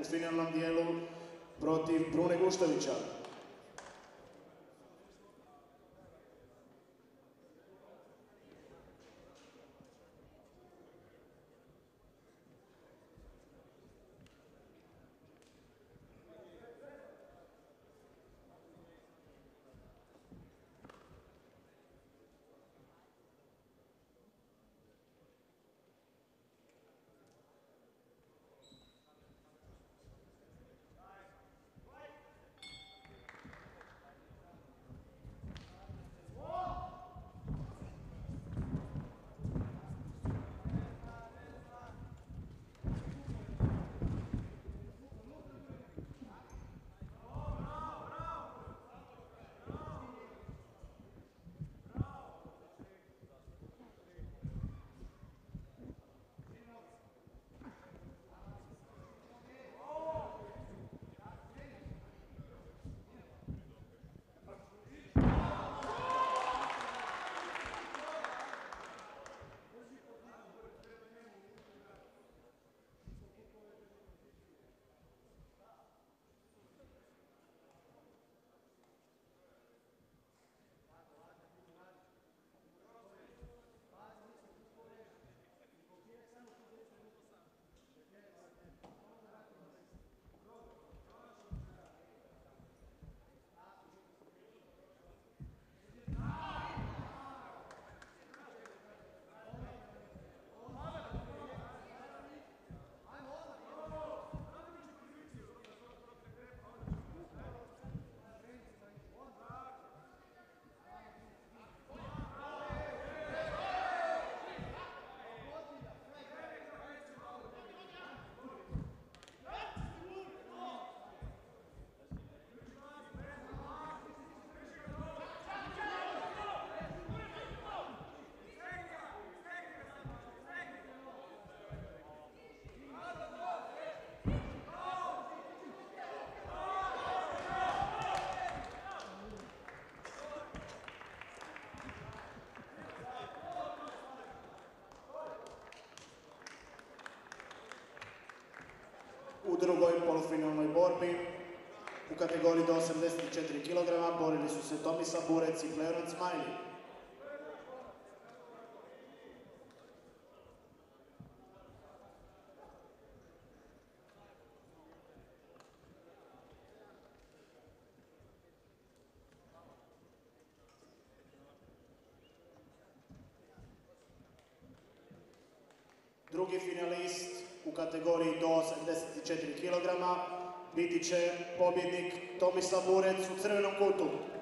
četvrtfinalnom dijelu protiv Brune Guštovića. U drugoj polufinalnoj borbi u kategoriji do 84 kg borili su se Tomislav Burec i Kleoran Smajli. Drugi finalist u kategoriji do 84 kg biti će pobjednik Tomislav Burec u crvenom kutu.